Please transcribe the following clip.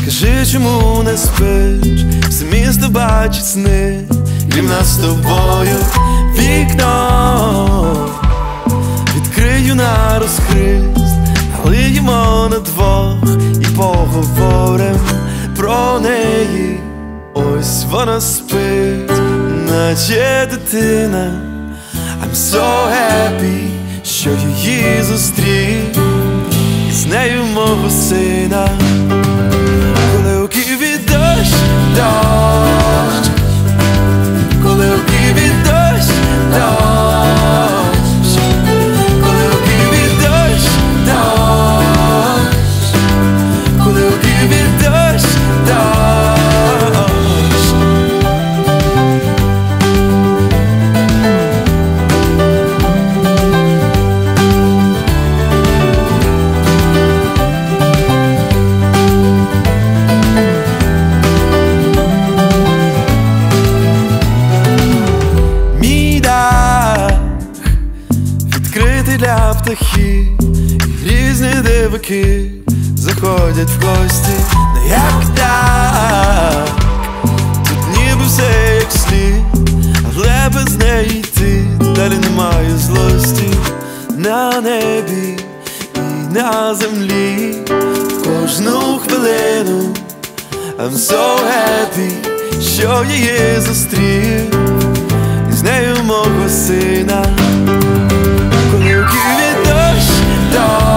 Скажи, чому не спиш? Все місто бачить сни, крім нас з тобою вікно відкрию на розхрист, налиємо на двох і поговорим про неї. Ось вона спить, наче дитина. I'm so happy, що її зустрів, і з нею мого сина. Коли у Києві дощ, дощ, коли у Києві дощ, дощ, коли у Києві дощ, дощ, коли у Києві дощ, дощ. Для птахів і різні диваки заходять в гості. Не як так, тут ніби все як слід, але без неї йти далі немає злості. На небі і на землі кожну хвилину I'm so happy, що її зустрів, і з нею мого сина. Коли у Києві дощ, дощ,